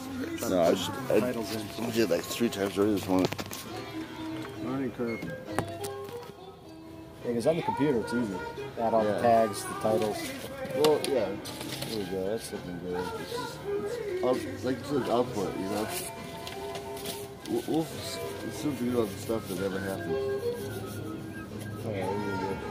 No, I did like 3 times already this morning. Learning curve. Yeah, because on the computer it's easy. Add all the tags, the titles. Well, yeah. There we go. That's looking good. It's like you said, output, you know. We'll soon figure out the stuff that never happened. Oh, yeah, there you go.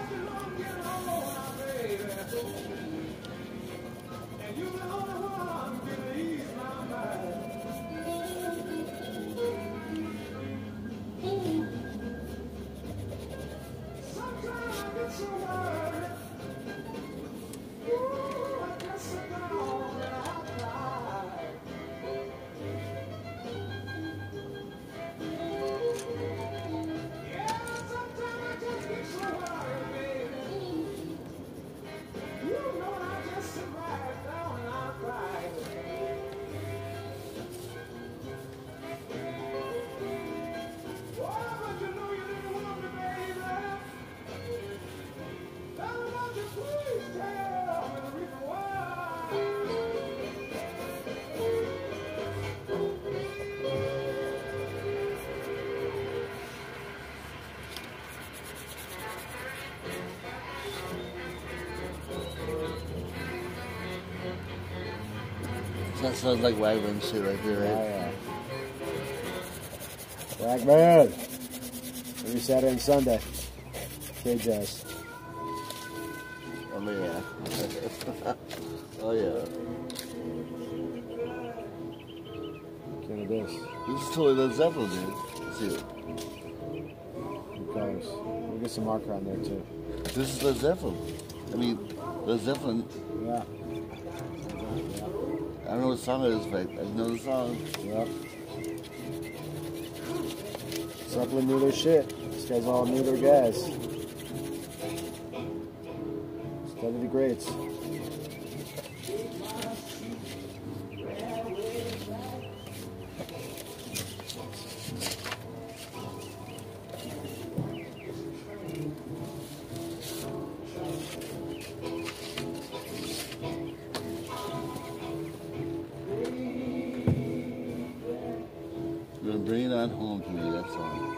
That sounds like Wagman shit right there, right? Yeah. Wagman! Every Saturday and Sunday. K-Jazz. Oh, yeah. Oh, yeah. Kind of this. This is totally Led Zeppelin, dude. Let's see it. Of course. We'll get some marker on there, too. This is Led Zeppelin. I mean, Led Zeppelin. Yeah. I don't know what song it is, but I know the song. Yep. Zeppelin knew their shit. These guys all knew their guys. Study the greats. Bring it on home to me, that song.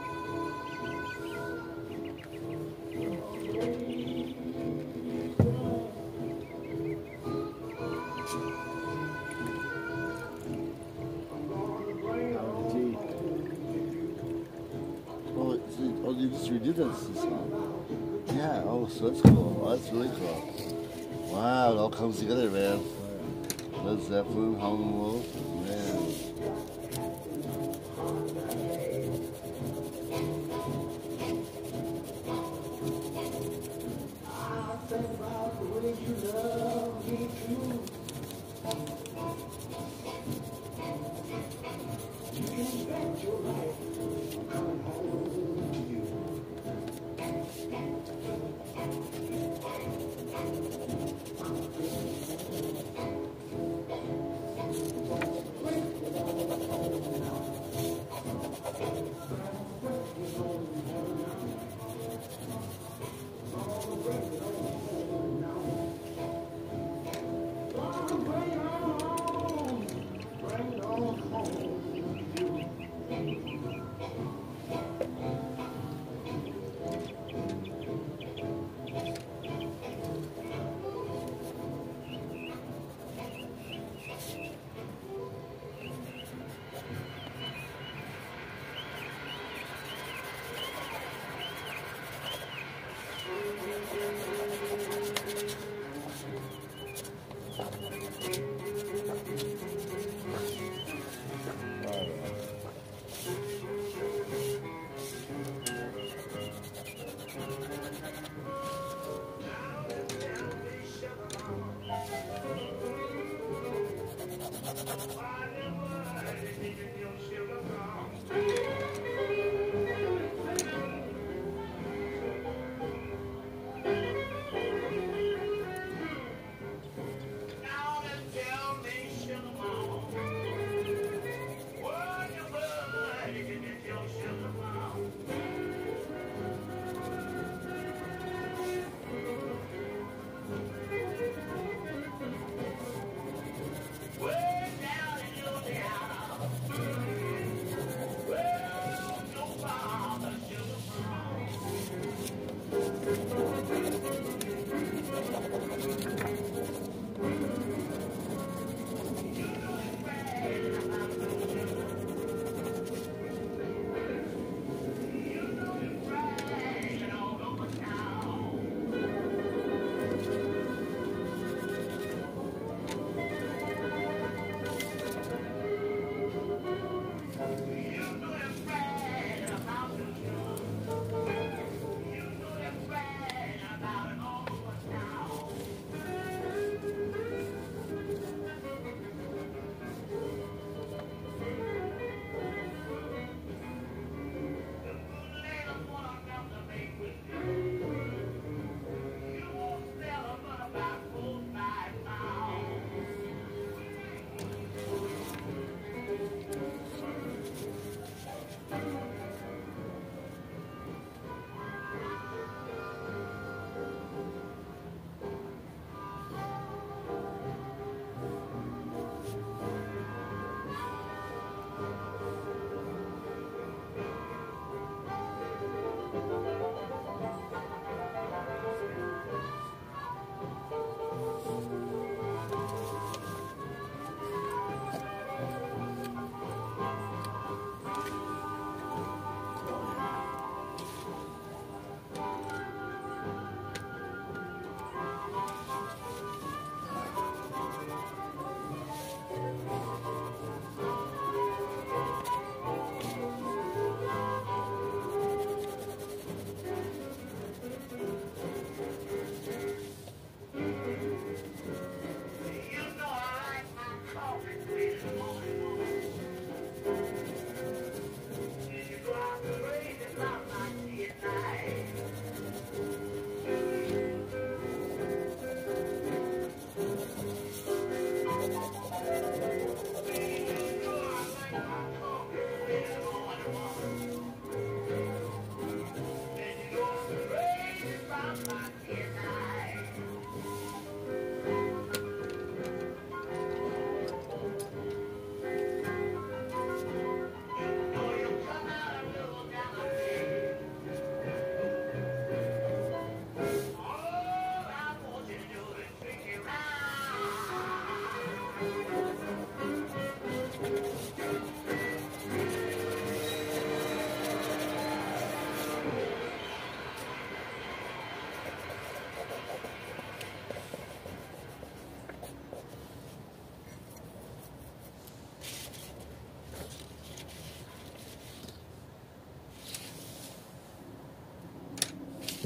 Oh, you just redid that song. Yeah, oh, so that's cool. Oh, that's really cool. Wow, it all comes together, man. Led Zeppelin, Howlin' Wolf, man.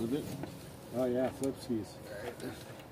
flip it. Oh yeah, flip skis.